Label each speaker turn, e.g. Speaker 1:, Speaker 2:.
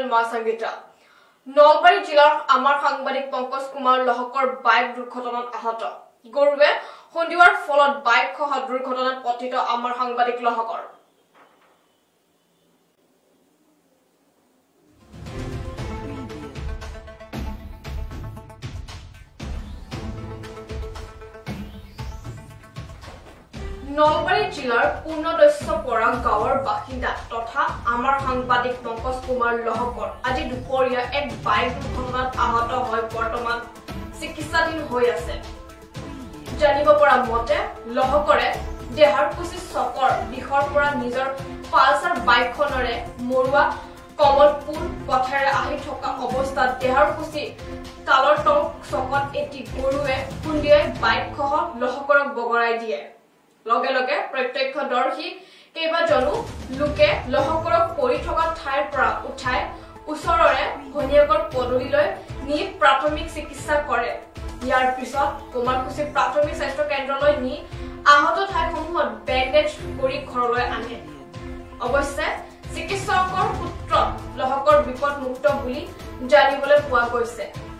Speaker 1: মই সংগীতা নলবাৰী জিলাৰ আমাৰ সাংবাদিক পংকজ কুমাৰ লহকৰ বাইক দুৰ্ঘটনাত আহত গৰুৱে খুন্দিওৱাৰ ফলত বাইক সহ দুৰ্ঘটনাত পতিত আমাৰ সাংবাদিক লহকৰ নলবাৰী জিলাৰ পূৰ্ণদস্যপৰা গাঁৱৰ বাসিন্দা তথা আমাৰ সাংবাদিক পংকজ কুমাৰ লহকৰ আজি দুপৰীয়া এক বাইক দুৰ্ঘটনাত আহত হৈ বৰ্তমান চিকিৎসাধীন হৈ আছে জানিব পৰা মতে লহকৰে দেহাৰকুচি চকৰ দিশৰ পৰা নিজৰ পালচাৰ বাইকখনৰে মৰুৱা কমলপুৰ পথেৰে আহি থকা অৱস্থাত দেহাৰকুচি তালৰ টং চকত এটি গৰুৱে খুন্দিয়াই বাইকসহ লহকৰক বগৰাই দিয়ে লগে লগে প্ৰত্যক্ষদৰ্শী কেইবাজনো লোকে লহকৰক পৰি থকা ঠাইৰ পৰা উঠাই ওচৰৰে ভনিয়াকৰ পদুলিলৈ নি প্ৰাথমিক চিকিৎসা কৰে ইয়াৰ পিছত কোমাৰকুচি প্ৰাথমিক স্বাস্থ্য কেন্দ্ৰলৈ নি আহত ঠাইসমূহত বেণ্ডেজ কৰি ঘৰলৈ আনে অৱশ্যে চিকিৎসকৰ সূত্ৰত লহকৰ বিপদমুক্ত বুলি জানিবলৈ পোৱা গৈছে